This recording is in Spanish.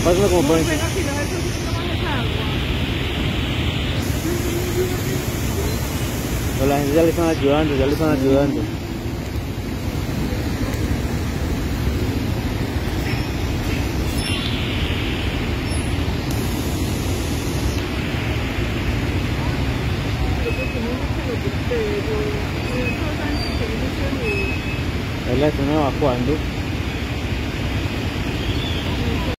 Pásame como por encima. Ven aquí, deja eso un poquito más de agua. Pero la gente ya le están ayudando, ya le están ayudando. Él la están evacuando.